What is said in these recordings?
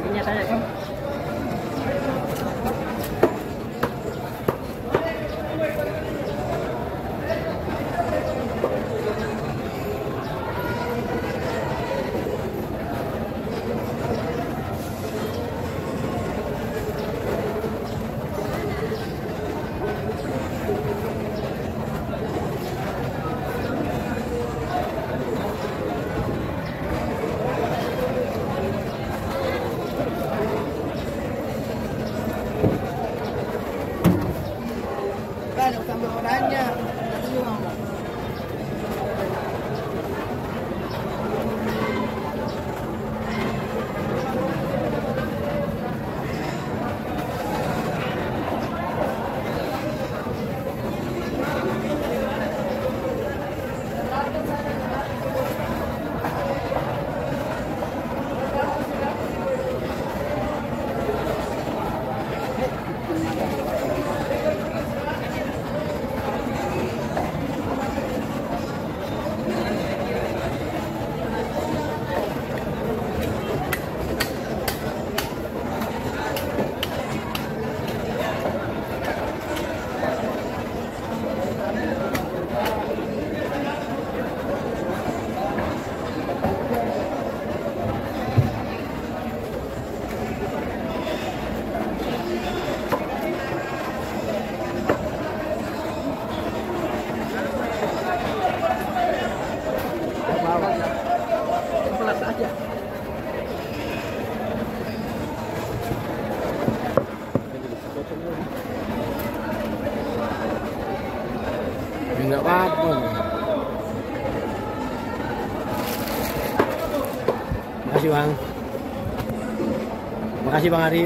Ini tanya kan. Tambah orangnya. Enggak apa-apa. Makasih Bang. Makasih Bang Arif.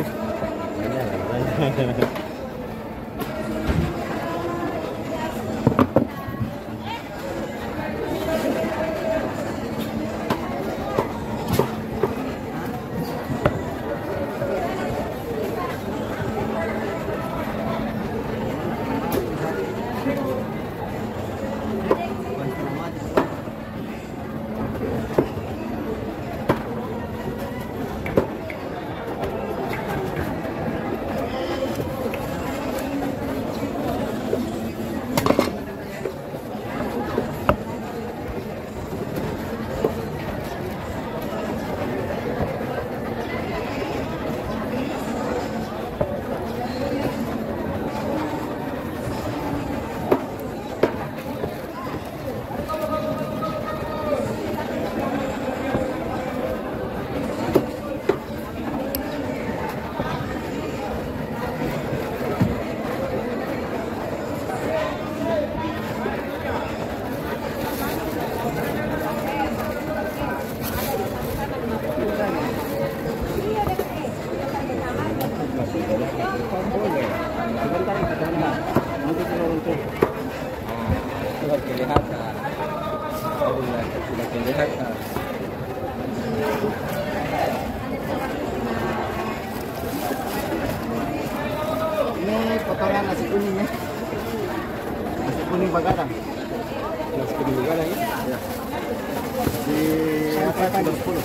Ini potongan nasi kuning ya. Nasi kuning Bagadang. Nasi kuning Bagadang ya? Ya. Di apa tadi? 10.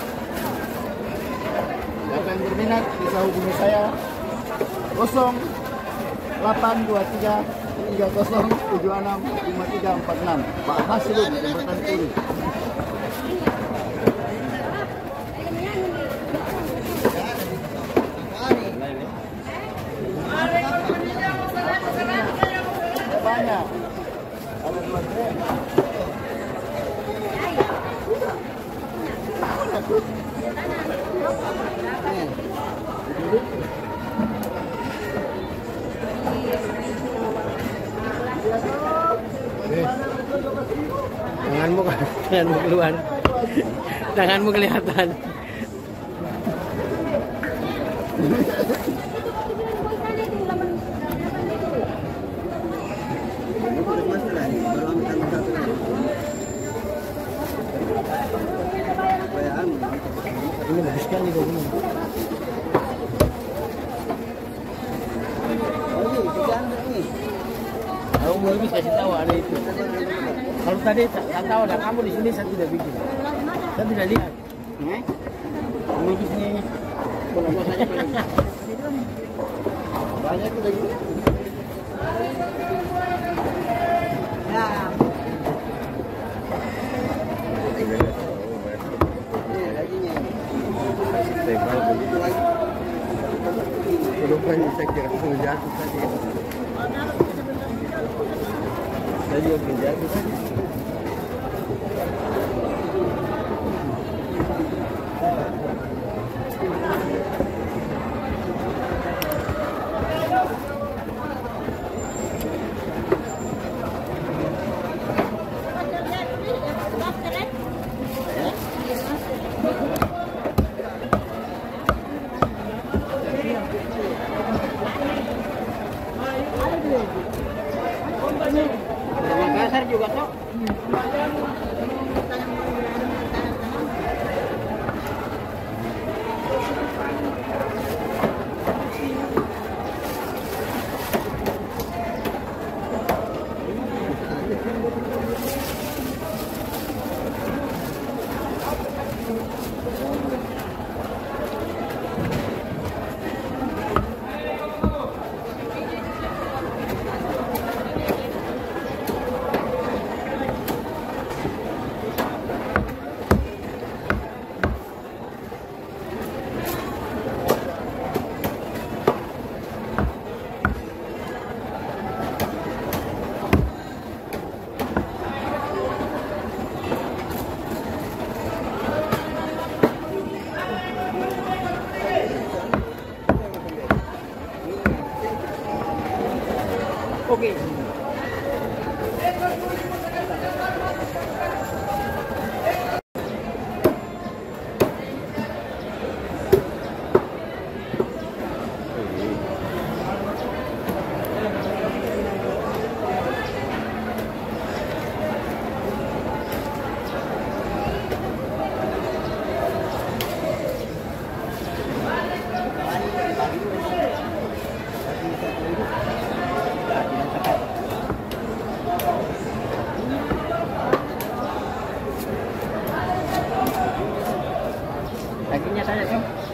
Siapa yang berminat bisa hubungi saya 0823 30765346 Pak Hasilun, Jembatan Turi. Banyak. Ada 2 tren. Tanganmu keluar. Tanganmu kelihatan. Ini bagus sekali ini. Aku mau bisa kasih tahu ada itu. Kalau tadi tak tahu ada kamu di sini saya tidak bikin. Saya tidak lihat. Bagus nih. Kalau saja Banyak tuh lagi. Ya. Ini laginya. Perubahan saya kira mau jatuh tadi. Saya juga belum jatuh tadi. Makassar juga kok. Oke. Dagingnya saya tuh.